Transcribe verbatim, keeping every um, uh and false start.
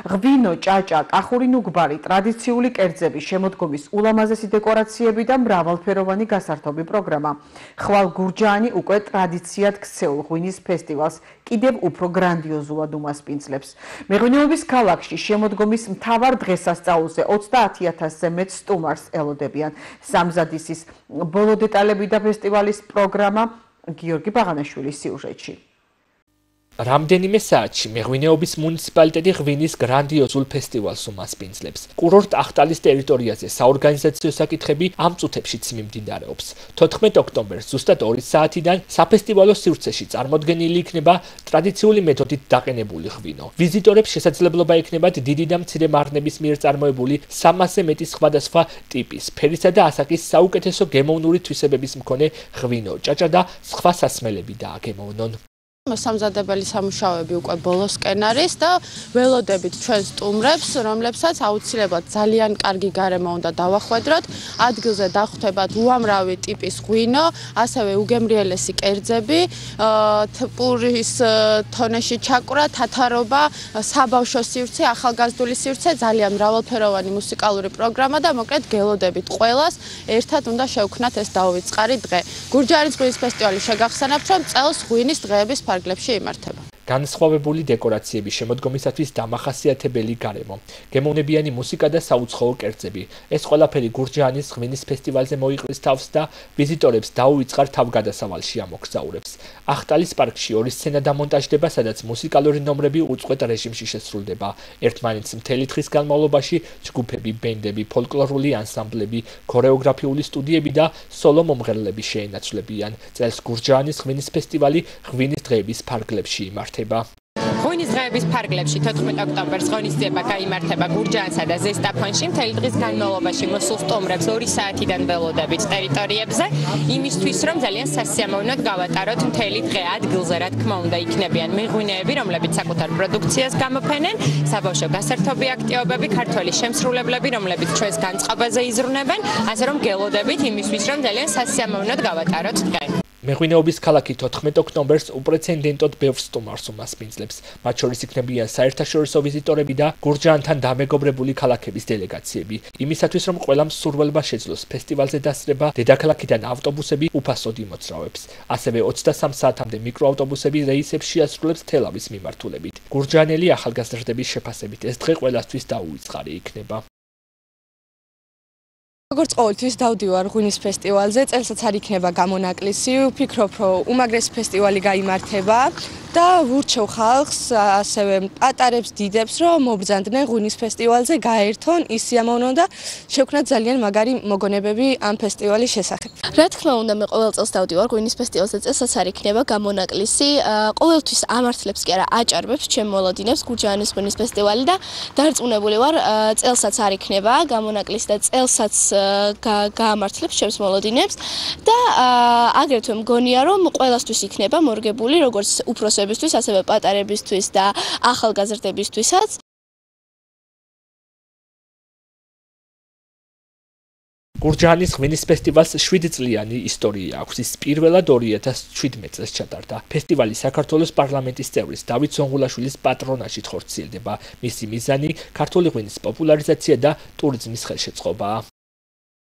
ღვინო, ჭაჭა, კახური, ნუგბარი, ტრადიციული კერძები, შემოდგომის ულამაზესი დეკორაციები და მრავალფეროვანი გასართობი პროგრამა. ხვალ გურჯაანი უკვე ტრადიციად ქცეულ ღვინის ფესტივალს კიდევ უფრო გრანდიოზულად უმასპინძლებს. მეღვინეობის ქალაქში შემოდგომის მთავარ დღესასწაულზე ოცდაათი ათასზე მეტ სტუმარს ელოდებიან. სამზადისის ბოლო დეტალები და ფესტივალის პროგრამა გიორგი ბაღანაშვილის სიუჟეტში. რამდენიმე საათში მეღვინეობის მუნიციპალიტეტი ღვინის გრანდიოზულ ფესტივალს უმასპინძლებს. კურორტ ახტალის ტერიტორიაზე საორგანიზაციო საკითხები ამ წუთებშიც მიმდინარეობს. თოთხმეტ ოქტომბერს ზუსტად ორი საათიდან საფესტივალო სივრცეში წარმოდგენილი იქნება ტრადიციული მეთოდით დაყენებული ღვინო. ვიზიტორებს შესაძლებლობა ექნებათ დიდი და მცირე მარნების მიერ წარმოებული სამასზე მეტი სხვადასხვა ტიპის, ფერისა და ასაკის საუკეთესო გემოვნური თვისებების მქონე ღვინო, ჭაჭა და სხვა სასმელები დააგემოვნონ. სამზადებელი სამუშაოები უკვე ბოლოსკენ არის და ველოდებით ჩვენ სტუმრებს, რომლებსაც აუცილებლად ძალიან კარგი გარემო უნდა დავახვედროთ. ადგილზე დახვდებათ უამრავი ტიპის ღვინო, ასევე უგემრიელესი კერძები, პურის თონეში ჩაკვრა, თათარობა, საბავშვო სივრცე, ახალგაზრდული სივრცე, ძალიან მრავალფეროვანი მუსიკალური პროგრამა და მოკლედ გელოდებით ყველას ერთად უნდა შევქნათ ეს დაუვიწყარი დღე. გურჯაანის ღვინის ფესტივალი შეგახსენებთ, რომ წელს ღვინის დღეების ფარგლებში იმართება. განსხვავებული დეკორაციები, შემოდგომისათვის დამახასიათებელი გარემო, გემოვნებიანი მუსიკა და საუცხოო კერძები. ეს ყველაფერი გურჯაანის ღვინის ფესტივალზე მოიყრის თავს და ვიზიტორებს დაუვიწყარ თავგადასავალში ამოგზაურებს. ახტალის პარკში ორი სცენა დამონტაჟდება, სადაც მუსიკალური ნომრები უწყვეტ რეჟიმში შესრულდება. ერთმანეთს მთელი დღის განმავლობაში ჯგუფები, ბენდები, ფოლკლორული ანსამბლები, ქორეოგრაფიული სტუდიები და სოლო მომღერლები შეენაცვლებიან. წელს გურჯაანის ღვინის ფესტივალი ღვინის დღეების ფარგლებში იმართება. ღვინის დღეების ფარგლებში თოთხმეტ ოქტომბერს ღონისძიება გაიმართება გურჯაანსა და ზესტაფონში. მთელი დღის განმავლობაში მოსულ სტუმრებს ორი საათიდან ველოდებით ტერიტორიებზე, იმისთვის რომ ძალიან სასიამოვნოდ გავატაროთ მთელი დღე ადგილზე, რა თქმა უნდა, იქნებიან მეღვინეები, რომლებიც საკუთარ პროდუქციას გამოფენენ, საბავშვო გასართობი აქტივობები, ქართველი შემსრულებლები, რომლებიც ჩვენს განწყობაზე იზრუნებენ, ასე რომ გელოდებით იმისთვის რომ ძალიან სასიამოვნოდ გავატაროთ დღე. მეღვინეობის ქალაქი თოთხმეტ ოქტომბერს უპრეცედენტოდ ბევრ სტუმარს უმასპინძლებს. მათ შორის იქნებიან საერთაშორისო ვიზიტორები და გურჯაანთან დამეგობრებული ქალაქების დელეგაციები. იმისათვის, რომ ყველა მსურველმა შეძლოს ფესტივალზე დასწრება, დედაქალაქიდან ავტობუსები უფასოდ იმოძრავებს. ასევე ოცდასამ საათამდე მიკროავტობუსები რეისებს შეასრულებს თელავის მიმართულებით. გურჯაანელი ახალგაზრდების შეფასებით ეს დღე ყველასთვის დაუვიწყარი იქნება. როგორც ყოველთვის დავდივარ ღვინის ფესტივალზე, წელსაც არ იქნება გამონაკლისი, ვფიქრობ, რომ უმაგრესი ფესტივალი გაიმართება და ვურჩევ ხალხს, ასევე პატარებს, დიდებს, რომ მობრძანდნენ ღვინის ფესტივალზე, გაერთონ, ისიამოვნონ და შევქნათ ძალიან მაგარი მოგონებები ამ ფესტივალის შესახებ. რა თქმა უნდა, მე ყოველ წელს დავდივარ ღვინის ფესტივალზე, წელსაც არ იქნება გამონაკლისი. ყოველთვის ამართლებს კი არა, აჭარბებს ჩემ მოლოდინებს გურჯაანის ღვინის ფესტივალი და დარწმუნებული ვარ, წელსაც არ იქნება გამონაკლისი და წელსაც გაამართლებს ჩემს მოლოდინებს და აგრეთვე მგონია, რომ ყველასთვის იქნება მორგებული, როგორც უფროსებისთვის, ასევე პატარებისთვის და ახალგაზრდებისთვისაც. გურჯაანის ღვინის ფესტივალს შვიდწლიანი ისტორია აქვს. ის პირველად ორი ათას შვიდმეტ წელს ჩატარდა. ფესტივალი საქართველოს პარლამენტის წევრის დავით ზონღულაშვილის პატრონაჟით ხორციელდება. მისი მიზანი ქართული ღვინის პოპულარიზაცია და ტურიზმის ხელშეწყობაა.